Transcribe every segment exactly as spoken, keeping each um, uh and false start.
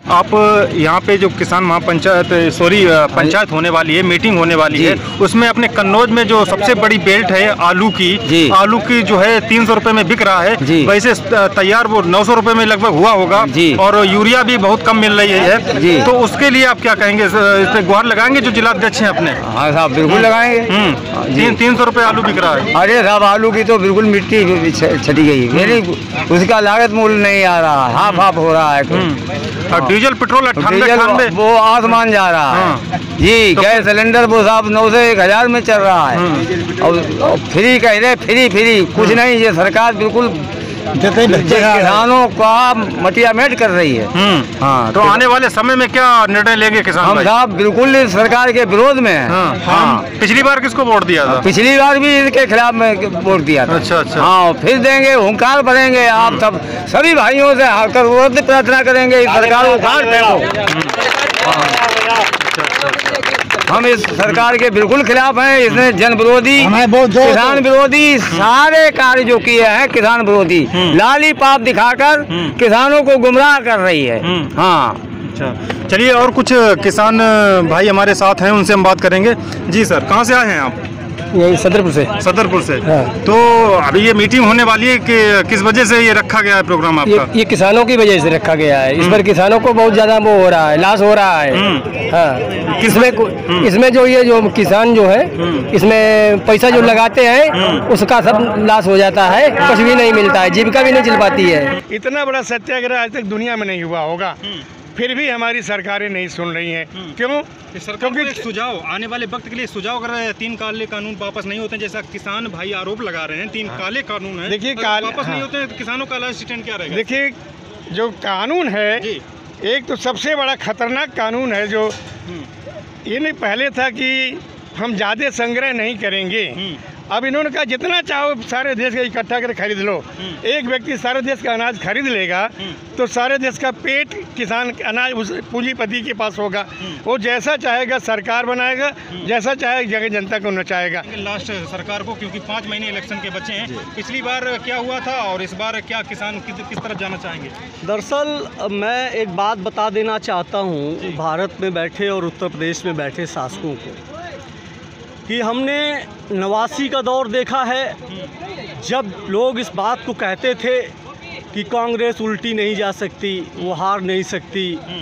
आप यहाँ पे जो किसान महापंचायत सॉरी पंचायत होने वाली है, मीटिंग होने वाली है, उसमें अपने कन्नौज में जो सबसे बड़ी बेल्ट है आलू की, आलू की जो है तीन सौ रुपए में बिक रहा है, वैसे तैयार वो नौ सौ रुपए में लगभग हुआ होगा और यूरिया भी बहुत कम मिल रही है, तो उसके लिए आप क्या कहेंगे? इस पे गुहार लगाएंगे जो जिलाध्यक्ष हैं अपने? हाँ साहब, बिल्कुल लगाएंगे। तीन तीन सौ रुपए आलू बिक रहा है। अरे साहब, आलू की तो बिल्कुल मिट्टी छटी गई, मेरी उसका लागत मूल्य नहीं आ रहा, हाफ हाफ हो रहा है। और डीजल पेट्रोल अट्ठानवे वो आसमान जा रहा है जी। गैस सिलेंडर वो साहब नौ से एक हजार में चल रहा है और फ्री कह रहे, फ्री फ्री कुछ नहीं। ये सरकार बिल्कुल किसानों का मटिया मेट कर रही है। हाँ, तो आने वाले समय में क्या निर्णय लेंगे किसान? हम साहब बिल्कुल सरकार के विरोध में हैं। हाँ, हाँ। पिछली बार किसको वोट दिया था? पिछली बार भी इसके खिलाफ में वोट दिया था। अच्छा अच्छा। हाँ, फिर देंगे, हुंकार भरेंगे। आप सब सभी भाइयों से हाथ प्रार्थना करेंगे इस सरकार को उखाड़ फेंको। हम इस सरकार के बिल्कुल खिलाफ हैं। इसने जन विरोधी, किसान विरोधी सारे कार्य जो किए हैं, किसान विरोधी लाली पाप दिखाकर किसानों को गुमराह कर रही है। हाँ, अच्छा, चलिए और कुछ किसान भाई हमारे साथ हैं, उनसे हम बात करेंगे। जी सर, कहाँ से आए हैं आप? यही सदरपुर से। सदरपुर से। हाँ। तो अभी ये मीटिंग होने वाली है कि किस वजह से ये रखा गया है प्रोग्राम आपका? ये, ये किसानों की वजह से रखा गया है। इस पर किसानों को बहुत ज्यादा वो हो रहा है, लॉस हो रहा है। हाँ, इसमें इसमें जो ये जो किसान जो है, इसमें पैसा जो लगाते हैं उसका सब लॉस हो जाता है, कुछ भी नहीं मिलता है, जीविका भी नहीं चल पाती है। इतना बड़ा सत्याग्रह आज तक दुनिया में नहीं हुआ होगा, फिर भी हमारी सरकारें नहीं सुन रही हैं। क्यों? क्योंकि सुझाव आने वाले वक्त के लिए सुझाव कर रहे हैं, तीन काले कानून वापस नहीं होते, जैसा किसान भाई आरोप लगा रहे हैं। तीन हाँ। काले कानून हैं, देखिए काल वापस हाँ। नहीं होते हैं, तो किसानों का लास्ट स्टैंड क्या रहेगा? देखिए, जो कानून है, एक तो सबसे बड़ा खतरनाक कानून है। जो ये नहीं पहले था कि हम ज़्यादा संग्रह नहीं करेंगे, अब इन्होंने कहा जितना चाहो सारे देश का इकट्ठा कर खरीद लो। एक व्यक्ति सारे देश का अनाज खरीद लेगा तो सारे देश का पेट किसान अनाज उस पूंजीपति के पास होगा। वो जैसा चाहेगा सरकार बनाएगा, जैसा चाहे जगह जनता को नचाएगा। लास्ट सरकार को, क्योंकि पाँच महीने इलेक्शन के बचे हैं, पिछली बार क्या हुआ था और इस बार क्या किसान किस, किस तरफ जाना चाहेंगे? दरअसल मैं एक बात बता देना चाहता हूँ भारत में बैठे और उत्तर प्रदेश में बैठे शासकों को कि हमने नवासी का दौर देखा है, जब लोग इस बात को कहते थे कि कांग्रेस उल्टी नहीं जा सकती, वो हार नहीं सकती।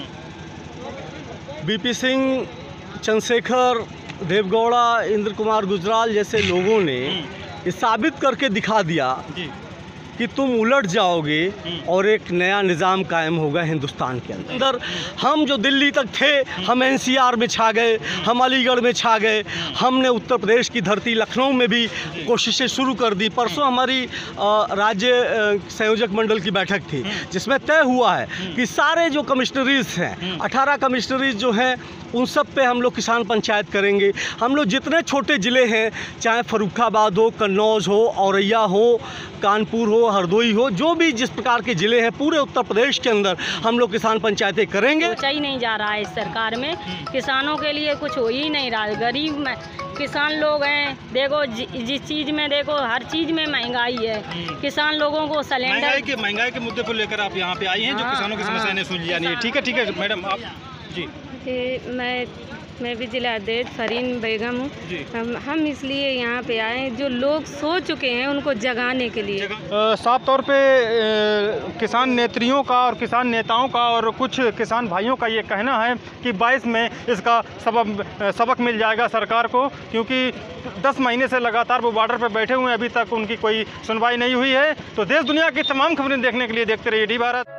बीपी सिंह, चंद्रशेखर, देवगौड़ा, इंद्र कुमार गुजराल जैसे लोगों ने ये साबित करके दिखा दिया कि तुम उलट जाओगे और एक नया निज़ाम कायम होगा हिंदुस्तान के अंदर। हम जो दिल्ली तक थे, हम एनसीआर में छा गए, हम अलीगढ़ में छा गए, हमने उत्तर प्रदेश की धरती लखनऊ में भी कोशिशें शुरू कर दी। परसों हमारी राज्य संयोजक मंडल की बैठक थी, जिसमें तय हुआ है कि सारे जो कमिश्नरीज हैं, अठारह कमिश्नरीज जो हैं, उन सब पे हम लोग किसान पंचायत करेंगे। हम लोग जितने छोटे ज़िले हैं, चाहे फर्रुखाबाद हो, कन्नौज हो, औरैया हो, कानपुर हो, हरदोई हो, जो भी जिस प्रकार के ज़िले हैं पूरे उत्तर प्रदेश के अंदर हम लोग किसान पंचायतें करेंगे। सोचा ही नहीं जा रहा है इस सरकार में, किसानों के लिए कुछ हो ही नहीं रहा है। गरीब में किसान लोग हैं, देखो जिस चीज़ में देखो हर चीज़ में महंगाई है। किसान लोगों को सिलेंडर महंगाई के महंगाई के मुद्दे को लेकर आप यहाँ पे आई हैं, जो हाँ, किसानों की समस्या ने सुन लिया। नहीं, ठीक है ठीक है मैडम, आप जी। मैं मैं भी जिला अध्यक्ष फरीन बेगम हूँ। हम हम इसलिए यहाँ पे आए, जो लोग सो चुके हैं उनको जगाने के लिए। साफ तौर पे ए, किसान नेत्रियों का और किसान नेताओं का और कुछ किसान भाइयों का ये कहना है कि बाईस में इसका सबक सबक मिल जाएगा सरकार को, क्योंकि दस महीने से लगातार वो बॉर्डर पर बैठे हुए हैं, अभी तक उनकी कोई सुनवाई नहीं हुई है। तो देश दुनिया की तमाम खबरें देखने के लिए देखते रहिए डी भारत।